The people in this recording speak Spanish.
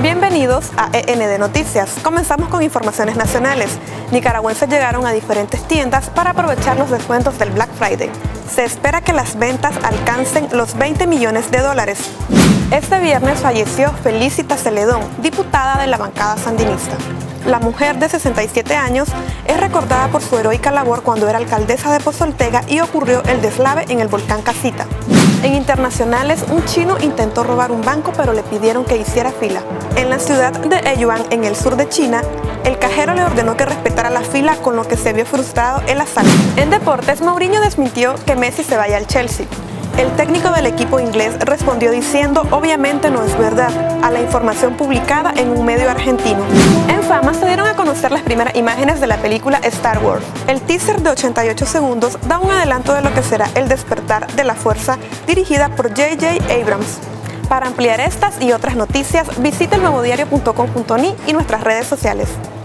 Bienvenidos a END Noticias. Comenzamos con informaciones nacionales. Nicaragüenses llegaron a diferentes tiendas para aprovechar los descuentos del Black Friday. Se espera que las ventas alcancen los 20 millones de dólares. Este viernes falleció Felicita Celedón, diputada de la bancada sandinista. La mujer de 67 años es recordada por su heroica labor cuando era alcaldesa de Pozo Ortega y ocurrió el deslave en el volcán Casita. En internacionales, un chino intentó robar un banco pero le pidieron que hiciera fila. En la ciudad de Eyuan, en el sur de China, el cajero le ordenó que respetara la fila, con lo que se vio frustrado el asalto. En deportes, Mourinho desmintió que Messi se vaya al Chelsea. El técnico del equipo inglés respondió diciendo "obviamente no es verdad" a la información publicada en un medio argentino. En Fama se dieron a conocer las primeras imágenes de la película Star Wars. El teaser de 88 segundos da un adelanto de lo que será el despertar de la fuerza, dirigida por J.J. Abrams. Para ampliar estas y otras noticias, visita elnuevodiario.com.ni y nuestras redes sociales.